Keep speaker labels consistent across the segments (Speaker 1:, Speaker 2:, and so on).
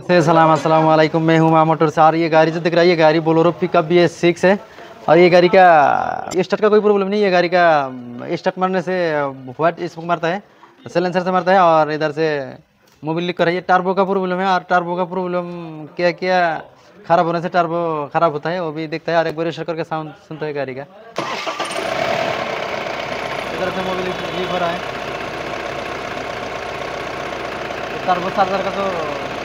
Speaker 1: से सलाम अस्सलाम वालेकुम। मैं हूँ मोटर से। और ये गाड़ी जो दिख रहा है, ये गाड़ी बोलेरो पिकअप भी है 6 है। और ये गाड़ी का स्टार्ट का कोई प्रॉब्लम नहीं है। गाड़ी का स्टार्ट मारने से व्हाइट स्मोक मारता है, साइलेंसर से मारता है। और इधर से मोबिल लीक कर रही है। टर्बो का प्रॉब्लम है। और टर्बो का प्रॉब्लम क्या क्या खराब होने से टर्बो खराब होता है वो भी दिखता है। और एक बार स्टार्ट करके साउंड सुनता है गाड़ी का। इधर से मोबिल लीक हो रहा है। टर्बो चार्जर का तो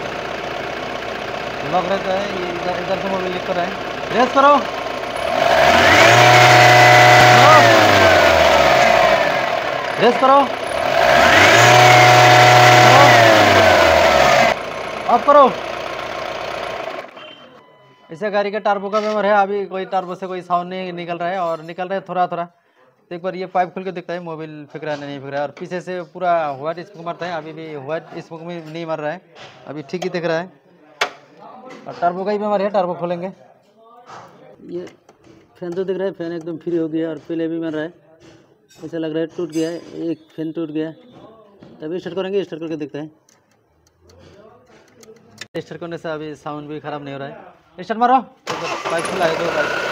Speaker 1: लॉक रहता है। ये इधर से मोबिल लीक कर रहा है। रेस करो, रेस करो, ऑफ करो। इसे गाड़ी का टर्बो का मेमोर है। अभी कोई टर्बो से कोई साउंड नहीं निकल रहा है, और निकल रहा है थोड़ा थोड़ा। तो एक बार ये पाइप खुल के दिखता है मोबिल फेंक रहा है नहीं फेंक रहा है। और पीछे से पूरा व्हाइट स्मोक मारता है। अभी भी व्हाइट स्मोक में नहीं मार रहा है, अभी ठीक ही दिख रहा है। और टर्बो का ही मेमोर है। टर्बो खोलेंगे। ये फैन तो दिख रहा है, फैन एकदम फ्री हो गया और पहले भी मर रहा है। ऐसा लग रहा है टूट गया है, एक फैन टूट गया। तभी स्टार्ट करेंगे, स्टार्ट करके देखते हैं। स्टार्ट करने से अभी साउंड भी खराब नहीं हो रहा है। स्टार्ट मारो, पाइप खुला है, दो पाइप।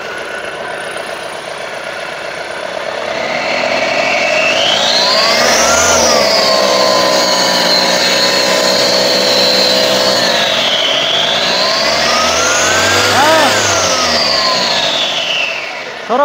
Speaker 1: छोड़ो,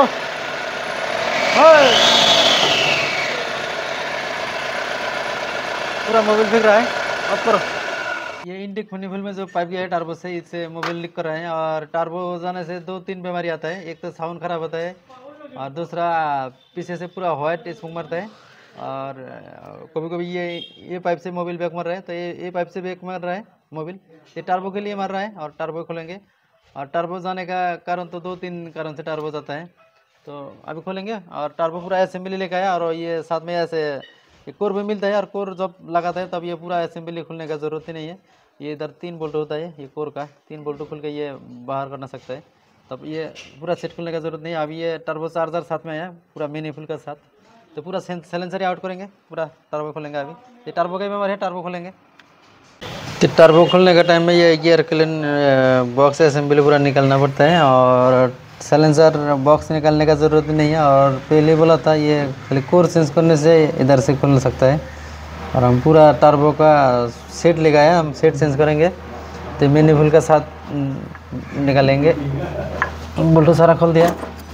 Speaker 1: पूरा मोबिल फेंक रहा है। ऑफ करो। ये इंटेक फनीफुल में जो पाइप गया है टर्बो से, इससे मोबिल लीक कर रहे हैं। और टर्बो जाने से 2-3 बीमारी आता है। एक तो साउंड खराब होता है, और दूसरा पीछे से पूरा व्हाइट स्मोक मारता है। और कभी कभी ये पाइप से मोबिल बैक मार रहा है, तो ये पाइप से बैक मार रहा है मोबिल। ये टर्बो के लिए मार रहा है। और टर्बो खोलेंगे। और टर्बो जाने का कारण तो 2-3 कारण से टर्बो जाता है। तो अभी खोलेंगे। और टर्बो पूरा असेंबली लेकर आया। और ये साथ में ऐसे ये कोर भी मिलता है। और कोर जब लगाता है तब ये पूरा असेंबली खुलने का ज़रूरत ही नहीं है। ये इधर 3 बोल्ट होता है, ये कोर का 3 बोल्ट खुल के ये बाहर करना सकता है। तब ये पूरा सेट खुलने का ज़रूरत नहीं है। अभी ये टर्बो चार्जर साथ में है, पूरा मिनी फुल का साथ। तो पूरा साइलेंसर आउट करेंगे, पूरा टर्बो खोलेंगे। अभी ये टर्बो का मेमोर है, टर्बो खोलेंगे। तो टर्बो खोलने का टाइम में ये गियर क्लीन बॉक्स असेंबली पूरा निकलना पड़ता है। और साइलेंसर बॉक्स निकालने का ज़रूरत नहीं है। और पहले बोला था ये खाली कोर चेंज करने से इधर से खुल सकता है। और हम पूरा टर्बो का सेट लेके आए, हम सेट चेंज करेंगे। तो मिनी फुल का साथ निकालेंगे। बोल्टो सारा खोल दिया।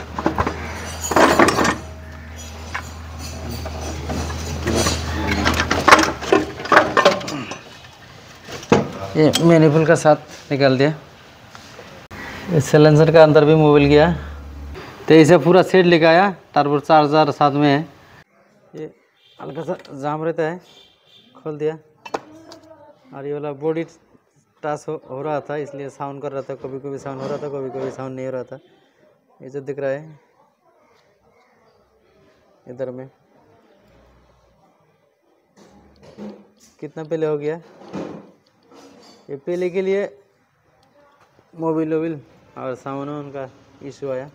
Speaker 1: ये मिनी फुल का साथ निकाल दिया। इस साइलेंसर का अंदर भी मोबिल गया। तो इसे पूरा सेट लेके आया। टर्बो चार्जर साथ में है। ये हल्का सा जाम रहता है, खोल दिया। और ये वाला बॉडी टच हो रहा था, इसलिए साउंड कर रहा था। कभी कभी साउंड हो रहा था, कभी कभी साउंड नहीं हो रहा था। ये जो दिख रहा है इधर में, कितना पहले हो गया। ये पहले के लिए मोबिल वोबिल और साउंड उनका इशू आया।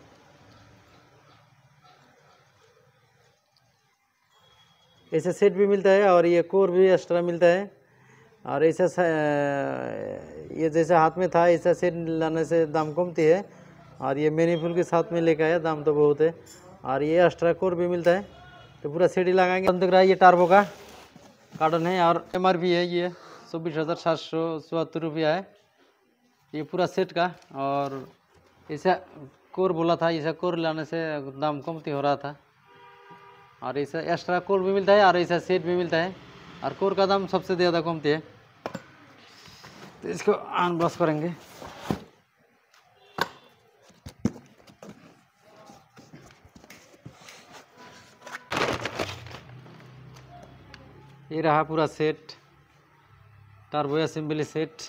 Speaker 1: ऐसे सेट भी मिलता है, और ये कोर भी एक्स्ट्रा मिलता है। और ऐसा ये जैसा हाथ में था, ऐसा सेट लाने से दाम कमती है। और ये मिनी फुल के साथ में लेकर आया, दाम तो बहुत है। और ये एक्स्ट्रा कोर भी मिलता है। तो पूरा सेट ही लगाएंगे। दिख रहा है ये टर्बो का कार्टन है। और MRP है ये 24,774 रुपया है ये पूरा सेट का। और ऐसा कोर बोला था, ऐसा कोर लाने से दाम कमती हो रहा था। और ऐसा एक्स्ट्रा कोर भी मिलता है, और ऐसा सेट भी मिलता है। और कोर का दाम सबसे ज़्यादा कमती है। तो इसको अनबॉक्स करेंगे। ये रहा पूरा सेट, टर्बो असेंबली सेट।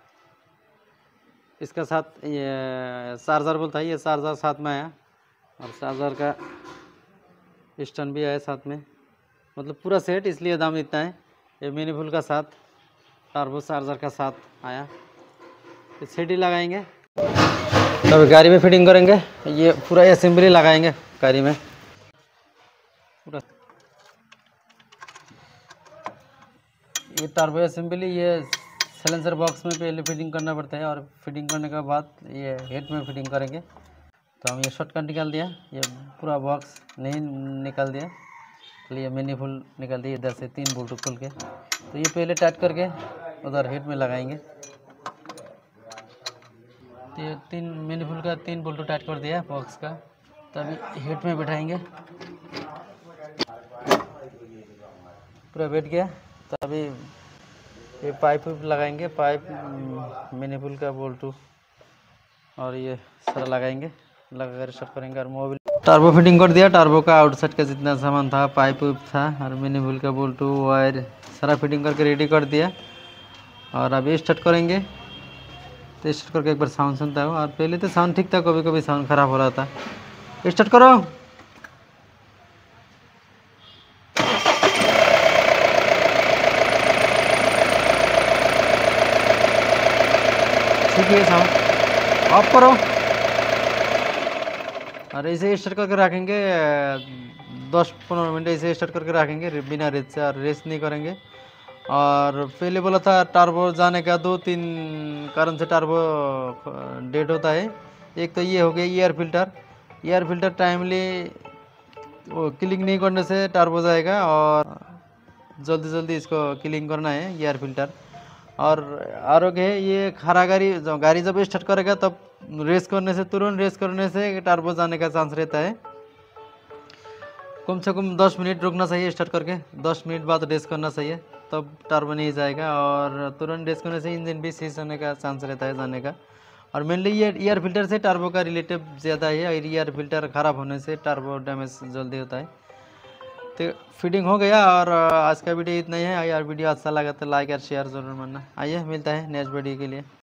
Speaker 1: इसका साथ ये चार्जर बोलता है, ये चार्जर साथ में आया। और चार्जर का स्टैंड भी आया साथ में। मतलब पूरा सेट, इसलिए दाम इतना है। ये मिनी फुल का साथ टर्बो चार्जर का साथ आया। तो सेट ही लगाएंगे, तब गाड़ी में फिटिंग करेंगे। ये पूरा असेंबली लगाएंगे गाड़ी में पूरा। ये टर्बो असेंबली, ये साइलेंसर बॉक्स में पहले फिटिंग करना पड़ता है, और फिटिंग करने के बाद ये हेड में फिटिंग करेंगे। तो हम ये शॉर्टकट निकाल दिया, ये पूरा बॉक्स नहीं निकाल दिया, ये मैनिफोल्ड निकाल दिया इधर से 3 बोल्ट खोल के। तो ये पहले टाइट करके उधर हेड में लगाएंगे। तो ये 3 मैनिफोल्ड का 3 बोल्ट टाइट कर दिया बॉक्स का। तभी हेड में बैठाएंगे, पूरा बैठ गया। तभी ये पाइप लगाएंगे, पाइप मैनिफोल्ड का बोल्ट और ये सारा लगाएंगे, लगा कर सेट करेंगे। और मोबिल टर्बो फिटिंग कर दिया, टर्बो का आउटसाइड का जितना सामान था, पाइप था और मैनिफोल्ड का बोल्ट वायर सारा फिटिंग करके रेडी कर दिया। और अभी स्टार्ट करेंगे। तो स्टार्ट करके एक बार साउंड सुनता हूँ, और पहले तो साउंड ठीक था, कभी कभी साउंड ख़राब हो रहा था। स्टार्ट करो। ठीक है, साउंड ऑफ करो। और ऐसे स्टार्ट करके रखेंगे 10-15 मिनट ऐसे स्टार्ट करके रखेंगे बिना रेस से, और रेस नहीं करेंगे। और पहले बोला था टर्बो जाने का 2-3 कारण से टर्बो डेड होता है। एक तो ये हो गया एयर फिल्टर टाइमली वो क्लीन नहीं करने से टर्बो जाएगा, और जल्दी जल्दी इसको क्लीन करना है एयर फिल्टर। और आरोग्य है, ये खरा गाड़ी जब स्टार्ट करेगा तब तुरंत रेस करने से टर्बो जाने का चांस रहता है। कम से कम 10 मिनट रुकना चाहिए स्टार्ट करके, 10 मिनट बाद रेस करना चाहिए, तब टर्बो नहीं जाएगा। और तुरंत रेस करने से इंजन भी सीज होने का चांस रहता है जाने का। और मेनली ये एयर फिल्टर से टर्बो का रिलेटिव ज़्यादा है, और एयर फिल्टर ख़राब होने से टर्बो डैमेज जल्दी होता है। तो फिटिंग हो गया। और आज का वीडियो इतना ही है। यार वीडियो अच्छा लगा तो लाइक और शेयर ज़रूर मानना। आइए मिलता है नेक्स्ट वीडियो के लिए।